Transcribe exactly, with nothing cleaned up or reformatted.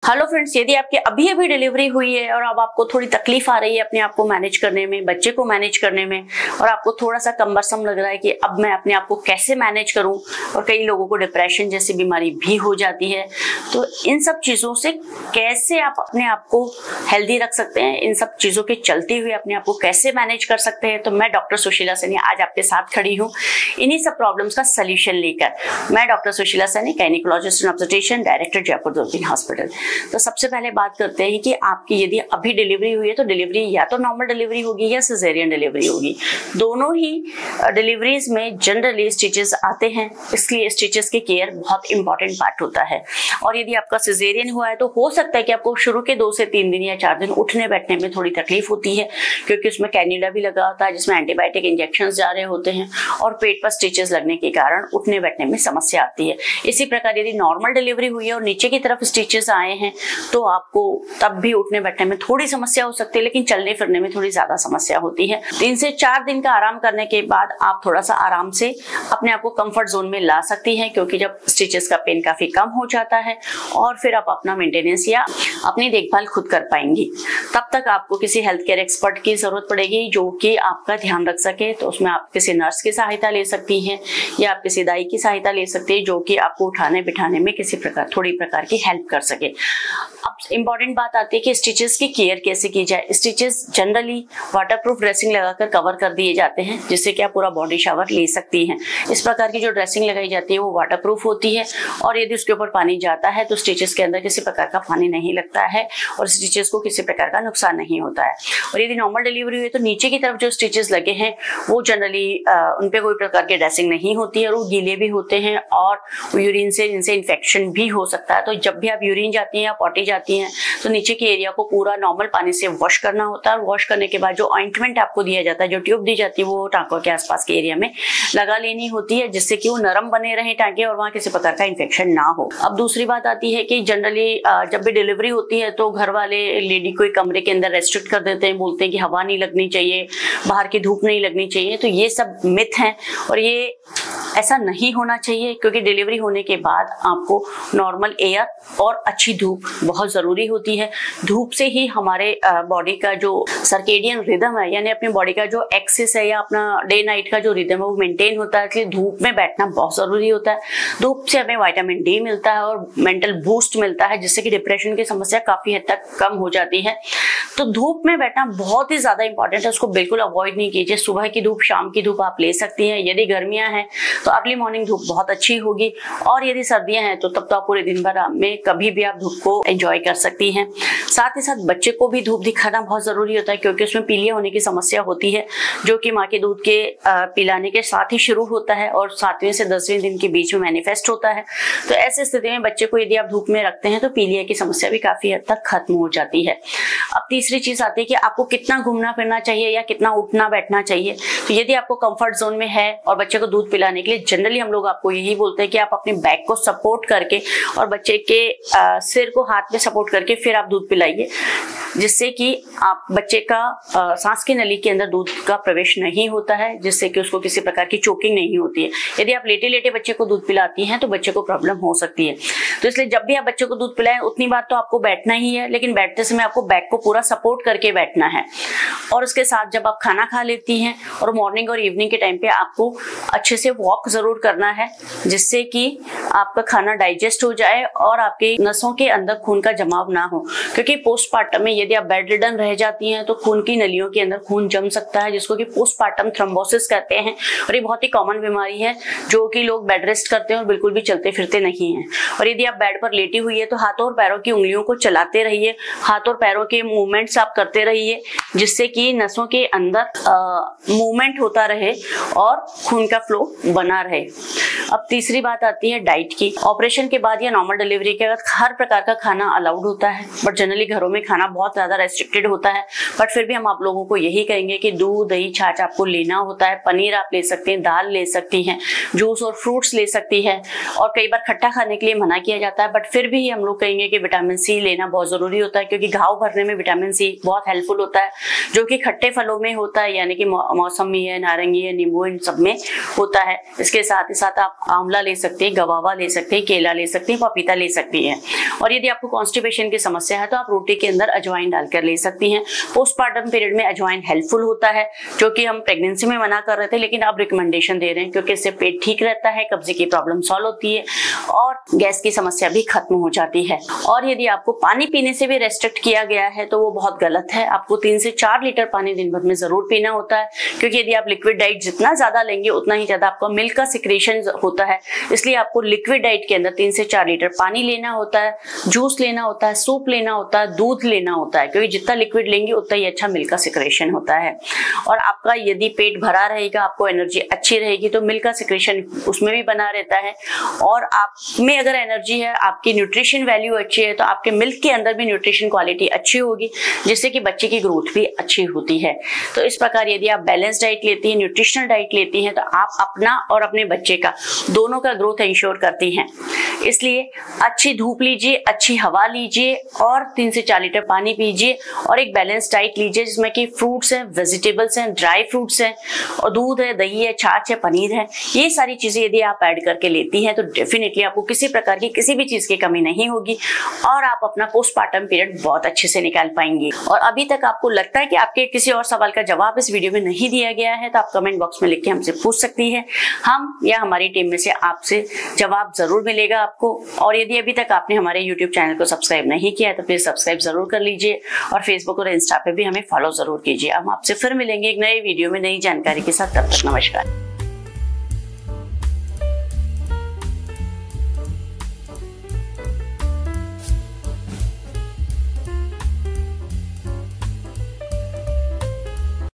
Hello friends, यदि आपकी अभी अभी डिलीवरी हुई है और अब आपको थोड़ी तकलीफ आ रही है अपने आप को मैनेज करने में, बच्चे को मैनेज करने में, और आपको थोड़ा सा कम्बरसम लग रहा है कि अब मैं अपने आप को कैसे मैनेज करूं, और कई लोगों को डिप्रेशन जैसी बीमारी भी हो जाती है, तो इन सब चीजों से कैसे आप अपने आप को हेल्दी रख सकते हैं, इन सब चीजों के चलते हुए अपने आप को कैसे मैनेज कर सकते हैं। तो मैं डॉक्टर सुशीला सैनी आज आपके साथ खड़ी हूँ इन्हीं सब प्रॉब्लम्स का सोल्यूशन लेकर। मैं doctor Sushila Saini, gynaecologist and obstetrician, director Jaipur Doorbeen hospital. तो सबसे पहले बात करते हैं कि आपकी यदि अभी डिलीवरी हुई है तो डिलीवरी या तो नॉर्मल डिलीवरी होगी या सिजेरियन डिलीवरी होगी। दोनों ही डिलीवरीज में जनरली स्टिचेस आते हैं, इसलिए स्टिचेस की केयर बहुत इंपॉर्टेंट पार्ट होता है। और यदि आपका सिजेरियन हुआ है तो हो सकता है कि आपको शुरू के दो से तीन दिन या चार दिन उठने बैठने में थोड़ी तकलीफ होती है, क्योंकि उसमें कैनिडा भी लगा होता है जिसमें एंटीबायोटिक इंजेक्शन जा रहे होते हैं, और पेट पर स्टिचेस लगने के कारण उठने बैठने में समस्या आती है। इसी प्रकार यदि नॉर्मल डिलीवरी हुई है और नीचे की तरफ स्टिचेस आए हैं तो आपको तब भी उठने बैठने में थोड़ी समस्या हो सकती है, लेकिन चलने फिरने में थोड़ी ज्यादा समस्या होती है। तीन से चार दिन का आराम करने के बाद आप थोड़ा सा आराम से अपने आप को कंफर्ट जोन में ला सकती हैं, क्योंकि जब स्टिचेस का पेन काफी कम हो जाता है और फिर आप अपना मेंटेनेंस या अपनी देखभाल खुद कर पाएंगी। तब तक आपको किसी हेल्थ केयर एक्सपर्ट की जरूरत पड़ेगी जो कि आपका ध्यान रख सके। तो उसमें आप किसी नर्स की सहायता ले सकती हैं या आप किसी दाई की सहायता ले सकते हैं जो कि आपको उठाने बिठाने में किसी प्रकार थोड़ी प्रकार की हेल्प कर सके। अब इंपॉर्टेंट बात आती है कि स्टिचेस की केयर कैसे की जाए। स्टिचेस जनरली वाटरप्रूफ ड्रेसिंग लगाकर कवर कर दिए जाते हैं, जिससे कि आप पूरा बॉडी शावर ले सकती हैं। इस प्रकार की जो ड्रेसिंग लगाई जाती है वो वाटरप्रूफ होती है, और यदि उसके ऊपर पानी जाता है तो स्टिचेस के अंदर किसी प्रकार का पानी नहीं लगता है और स्टिचेस को किसी प्रकार का नुकसान नहीं होता है। और यदि नॉर्मल डिलीवरी हुई है तो नीचे की तरफ जो स्टिचेस लगे हैं वो जनरली उन पे कोई प्रकार की ड्रेसिंग नहीं होती है और वो गीले भी होते हैं और यूरिन से इनसे इन्फेक्शन भी हो सकता है। तो जब भी आप यूरिन जाती हैं या पॉटी जाती हैं तो नीचे के एरिया को पूरा नॉर्मल पानी से वॉश करना होता है, और वॉश करने के बाद जो ऑइंटमेंट आपको दिया जाता है, जो ट्यूब दी जाती है, वो टांकों के आसपास के एरिया में लगा लेनी होती है, जिससे कि वो नरम बने रहे टांके और वहां किसी प्रकार का इन्फेक्शन ना हो। अब दूसरी बात आती है कि जनरली जब भी डिलीवरी होती है तो घर वाले लेडी को एक कमरे के अंदर रेस्ट्रिक्ट कर देते हैं, बोलते हैं कि हवा नहीं लगनी चाहिए, बाहर की धूप नहीं लगनी चाहिए। तो ये सब मिथ है और ये ऐसा नहीं होना चाहिए, क्योंकि डिलीवरी होने के बाद आपको नॉर्मल एयर और अच्छी धूप बहुत जरूरी होती है। धूप से ही हमारे बॉडी का जो सर्केडियन रिदम है, यानी अपनी बॉडी का जो एक्सिस है या अपना डे नाइट का जो रिदम है वो मेंटेन होता है, इसलिए धूप में बैठना बहुत जरूरी होता है। धूप से हमें विटामिन डी मिलता है और मेंटल बूस्ट मिलता है, जिससे कि डिप्रेशन की समस्या काफी हद तक कम हो जाती है। तो धूप में बैठना बहुत ही ज्यादा इंपॉर्टेंट है, उसको बिल्कुल अवॉइड नहीं कीजिए। सुबह की धूप, शाम की धूप आप ले सकती हैं। यदि गर्मियां हैं तो अर्ली मॉर्निंग धूप बहुत अच्छी होगी, और यदि सर्दियां हैं तो तब तो आप पूरे दिन भर में कभी भी आप धूप को एंजॉय कर सकती हैं। साथ ही साथ बच्चे को भी धूप दिखाना बहुत जरूरी होता है, क्योंकि उसमें पीलिया होने की समस्या होती है, जो कि माँ के दूध के पिलाने के साथ ही शुरू होता है और सातवें से दसवें दिन के बीच में मैनिफेस्ट होता है। तो ऐसी स्थिति में बच्चे को यदि आप धूप में रखते हैं तो पीलिया की समस्या भी काफी हद तक खत्म हो जाती है। अब तीसरी चीज आती है कि आपको कितना घूमना फिरना चाहिए या कितना उठना बैठना चाहिए। तो यदि आपको कंफर्ट जोन में है और बच्चे को दूध पिलाने के लिए जनरली हम लोग आपको यही बोलते हैं कि आप अपने बैक को सपोर्ट करके और बच्चे के आ, सिर को हाथ में सपोर्ट करके फिर आप दूध पिलाइए, जिससे कि आप बच्चे का आ, सांस की नली के अंदर दूध का प्रवेश नहीं होता है, जिससे कि उसको किसी प्रकार की चोकिंग नहीं होती है। यदि आप लेटे लेटे बच्चे को दूध पिलाती हैं तो बच्चे को प्रॉब्लम हो सकती है। तो इसलिए जब भी आप बच्चे को दूध पिलाएं उतनी बार तो आपको बैठना ही है, लेकिन बैठते समय आपको बैक को पूरा सपोर्ट करके बैठना है। और उसके साथ जब आप खाना खा लेती हैं और मॉर्निंग और इवनिंग के टाइम पे आपको अच्छे से वॉक जरूर करना है, जिससे कि आपका खाना डाइजेस्ट हो जाए और आपकी नसों के अंदर खून का जमाव ना हो। क्योंकि पोस्टपार्टम में यदि आप बेड रिडन रह जाती हैं तो खून की नलियों के अंदर खून जम सकता है, जिसको कि पोस्टपार्टम थ्रोम्बोसिस कहते हैं, और ये बहुत ही कॉमन बीमारी है जो कि लोग बेड रेस्ट करते हैं और बिल्कुल भी चलते फिरते नहीं हैं। और यदि आप बेड पर लेटी हुई है तो हाथों और पैरों की उंगलियों को चलाते रहिए, हाथ और पैरों के मूवमेंट्स आप करते रहिए, जिससे कि नसों के अंदर मूवमेंट होता रहे और खून का फ्लो बना रहे। अब तीसरी बात आती है डाइट की। ऑपरेशन के बाद या नॉर्मल डिलीवरी के बाद हर प्रकार का खाना अलाउड होता है, बट जनरली घरों में खाना बहुत बहुत ज्यादा रेस्ट्रिक्टेड होता है, बट फिर भी हम आप लोगों को यही कहेंगे कि दूध दही छाछ आपको लेना होता है। पनीर आप ले सकते हैं, दाल ले सकती हैं, जूस और फ्रूट्स ले सकती है। और कई बार खट्टा खाने के लिए मना किया जाता है, बट फिर भी हम लोग कहेंगे कि विटामिन सी लेना बहुत जरूरी होता है, क्योंकि घाव भरने में विटामिन सी बहुत हेल्पफुल होता है, जो कि खट्टे फलों में होता है, यानी कि मौसमी है, नारंगी है, नींबू, इन सब में होता है। इसके साथ ही साथ आप आंवला ले सकते हैं, गवावा ले सकते हैं, केला ले सकते हैं, पपीता ले सकती हैं। और यदि आपको कॉन्स्टिपेशन की समस्या है तो आप रोटी के अंदर अजवाइन डालकर ले सकती हैं। पोस्टपार्टम पीरियड में अजवाइन हेल्पफुल होता है, जो कि हम प्रेगनेंसी में मना कर रहे थे, लेकिन अब रिकमेंडेशन दे रहे हैं, क्योंकि इससे पेट ठीक रहता है, कब्जे की प्रॉब्लम सॉल्व होती है और गैस की समस्या भी खत्म हो जाती है। और यदि आपको पानी पीने से भी रेस्ट्रिक्ट किया गया है तो वो बहुत गलत है। आपको तीन से चार लीटर पानी दिन भर में जरूर पीना होता है, क्योंकि यदि आप लिक्विड डाइट जितना ज्यादा लेंगे उतना ही ज्यादा आपका मिल्क का सिक्रेशन होता है। इसलिए आपको लिक्विड डाइट के अंदर तीन से चार लीटर पानी लेना होता है, जूस लेना होता है, सूप लेना होता है, दूध लेना होता है, क्योंकि जितना लिक्विड लेंगे उतना ही अच्छा मिल्क का सिक्रेशन होता है। और आपका यदि पेट भरा रहेगा, आपको एनर्जी अच्छी रहेगी, तो मिल्क का सिक्रेशन उसमें भी बना रहता है। और आप में अगर एनर्जी है, आपकी न्यूट्रिशन वैल्यू अच्छी है, तो आपके मिल्क के अंदर भी न्यूट्रिशन क्वालिटी अच्छी होगी, जिससे कि बच्चे की ग्रोथ भी अच्छी होती है। तो इस प्रकार यदि आप बैलेंस डाइट लेती हैं, न्यूट्रिशनल डाइट लेती हैं, तो आप अपना और अपने बच्चे का दोनों का ग्रोथ इंश्योर करती हैं। इसलिए अच्छी धूप लीजिए, अच्छी हवा लीजिए और तीन से चार लीटर पानी पीजिए और एक बैलेंस डाइट लीजिए, जिसमें कि फ्रूट्स हैं, वेजिटेबल्स हैं, ड्राई फ्रूट्स हैं और दूध है, दही है, छाछ है, पनीर है। ये सारी चीजें यदि आप ऐड करके लेती हैं तो डेफिनेटली आपको किसी प्रकार की किसी भी चीज की कमी नहीं होगी और आप अपना पोस्टपार्टम पीरियड बहुत अच्छे से निकाल पाएंगे। और अभी तक आपको लगता है कि आपके किसी और सवाल का जवाब इस वीडियो में नहीं दिया गया है, तो आप कमेंट बॉक्स में लिख के हमसे पूछ सकती हैं। हम या हमारी टीम में से आपसे जवाब जरूर मिलेगा आपको। और यदि अभी तक आपने हमारे यूट्यूब चैनल को सब्सक्राइब नहीं किया है तो प्लीज सब्सक्राइब जरूर कर लीजिए और फेसबुक और इंस्टा पे भी हमें फॉलो जरूर कीजिए। हम आपसे फिर मिलेंगे एक नए वीडियो में नई जानकारी के साथ। तब तक नमस्कार।